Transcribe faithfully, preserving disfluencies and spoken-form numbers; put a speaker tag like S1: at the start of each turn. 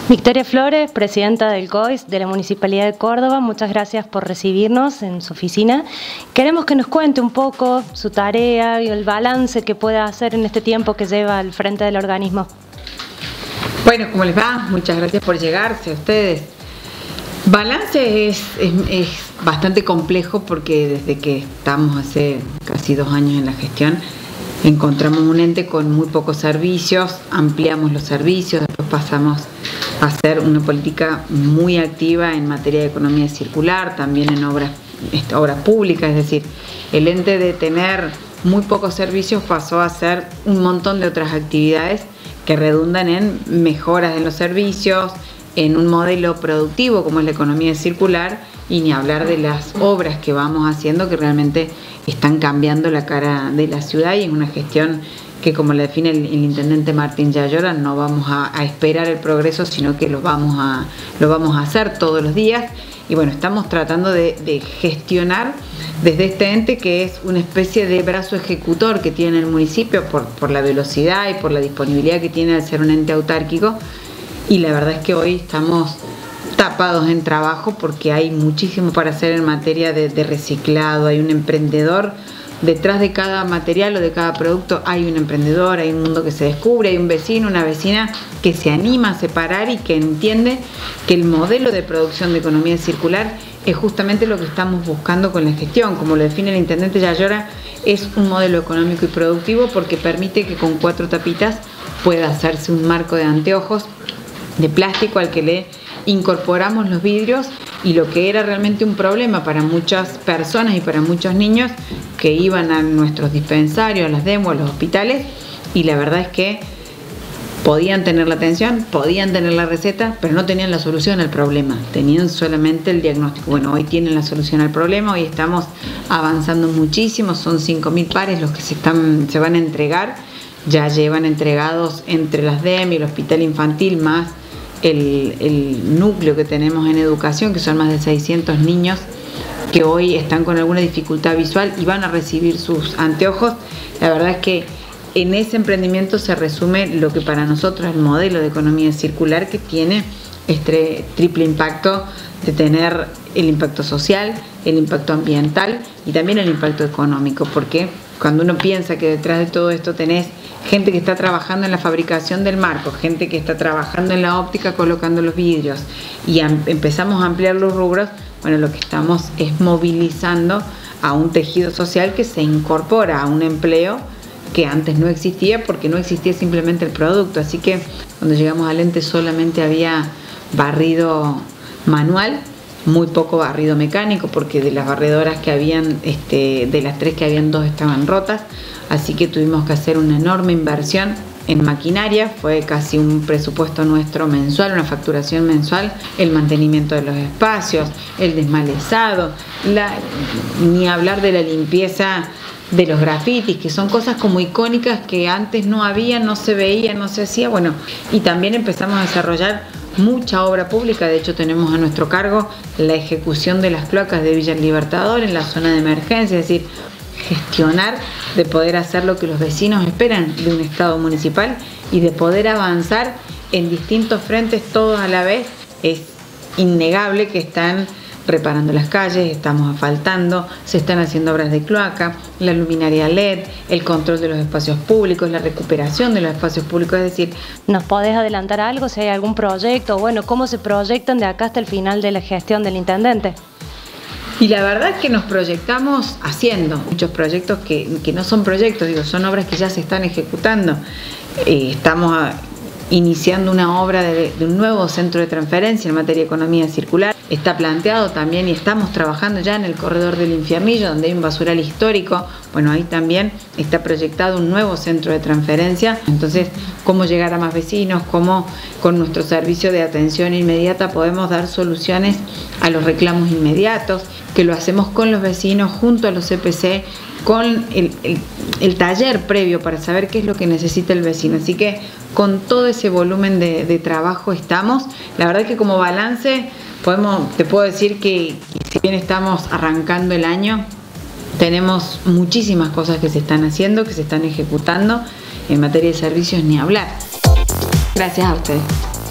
S1: Victoria Flores, presidenta del C O I S de la Municipalidad de Córdoba, muchas gracias por recibirnos en su oficina. Queremos que nos cuente un poco su tarea y el balance que pueda hacer en este tiempo que lleva al frente del organismo.
S2: Bueno, ¿cómo les va? Muchas gracias por llegarse a ustedes. Balance es, es, es bastante complejo porque desde que estamos hace casi dos años en la gestión, encontramos un ente con muy pocos servicios, ampliamos los servicios, después pasamos a hacer una política muy activa en materia de economía circular, también en obras, obras públicas, es decir, el ente de tener muy pocos servicios pasó a hacer un montón de otras actividades que redundan en mejoras en los servicios, en un modelo productivo como es la economía circular, y ni hablar de las obras que vamos haciendo que realmente están cambiando la cara de la ciudad, y es una gestión que, como la define el, el intendente Martín Yayora, no vamos a, a esperar el progreso, sino que lo vamos a, lo vamos a hacer todos los días. Y bueno, estamos tratando de, de gestionar desde este ente que es una especie de brazo ejecutor que tiene el municipio por, por la velocidad y por la disponibilidad que tiene al ser un ente autárquico. Y la verdad es que hoy estamos tapados en trabajo porque hay muchísimo para hacer en materia de, de reciclado. Hay un emprendedor detrás de cada material o de cada producto, hay un emprendedor, hay un mundo que se descubre, hay un vecino, una vecina que se anima a separar y que entiende que el modelo de producción de economía circular es justamente lo que estamos buscando con la gestión. Como lo define el intendente Yayora, es un modelo económico y productivo porque permite que con cuatro tapitas pueda hacerse un marco de anteojos de plástico al que le incorporamos los vidrios, y lo que era realmente un problema para muchas personas y para muchos niños que iban a nuestros dispensarios, a las demos, a los hospitales, y la verdad es que podían tener la atención, podían tener la receta, pero no tenían la solución al problema, tenían solamente el diagnóstico. Bueno, hoy tienen la solución al problema, hoy estamos avanzando muchísimo, son cinco mil pares los que se, están, se van a entregar, ya llevan entregados entre las D E M y el hospital infantil, más El, el núcleo que tenemos en educación, que son más de seiscientos niños que hoy están con alguna dificultad visual y van a recibir sus anteojos. La verdad es que en ese emprendimiento se resume lo que para nosotros es el modelo de economía circular, que tiene este triple impacto de tener el impacto social, el impacto ambiental y también el impacto económico, porque cuando uno piensa que detrás de todo esto tenés gente que está trabajando en la fabricación del marco, gente que está trabajando en la óptica colocando los vidrios, y empezamos a ampliar los rubros, bueno, lo que estamos es movilizando a un tejido social que se incorpora a un empleo que antes no existía porque no existía simplemente el producto. Así que cuando llegamos al ente solamente había barrido manual, muy poco barrido mecánico, porque de las barredoras que habían, este, de las tres que habían, dos estaban rotas, así que tuvimos que hacer una enorme inversión en maquinaria. Fue casi un presupuesto nuestro mensual, una facturación mensual, el mantenimiento de los espacios, el desmalezado, la, ni hablar de la limpieza de los grafitis, que son cosas como icónicas que antes no había, no se veía, no se hacía. Bueno, y también empezamos a desarrollar mucha obra pública. De hecho, tenemos a nuestro cargo la ejecución de las cloacas de Villa Libertador en la zona de emergencia, es decir, gestionar, de poder hacer lo que los vecinos esperan de un Estado municipal y de poder avanzar en distintos frentes todos a la vez. Es innegable que están reparando las calles, estamos asfaltando, se están haciendo obras de cloaca, la luminaria L E D, el control de los espacios públicos, la recuperación de los espacios públicos. Es decir,
S1: ¿nos podés adelantar algo? Si hay algún proyecto, bueno, ¿cómo se proyectan de acá hasta el final de la gestión del intendente?
S2: Y la verdad es que nos proyectamos haciendo muchos proyectos que, que no son proyectos, digo, son obras que ya se están ejecutando. Eh, estamos a, iniciando una obra de, de un nuevo centro de transferencia en materia de economía circular. Está planteado también, y estamos trabajando ya en el corredor del Infiernillo, donde hay un basural histórico. Bueno, ahí también está proyectado un nuevo centro de transferencia. Entonces, cómo llegar a más vecinos, cómo con nuestro servicio de atención inmediata podemos dar soluciones a los reclamos inmediatos, que lo hacemos con los vecinos, junto a los C P C, con el, el, el taller previo para saber qué es lo que necesita el vecino. Así que con todo ese volumen de, de trabajo estamos. La verdad que como balance podemos, te puedo decir que si bien estamos arrancando el año, tenemos muchísimas cosas que se están haciendo, que se están ejecutando. En materia de servicios ni hablar. Gracias a ustedes.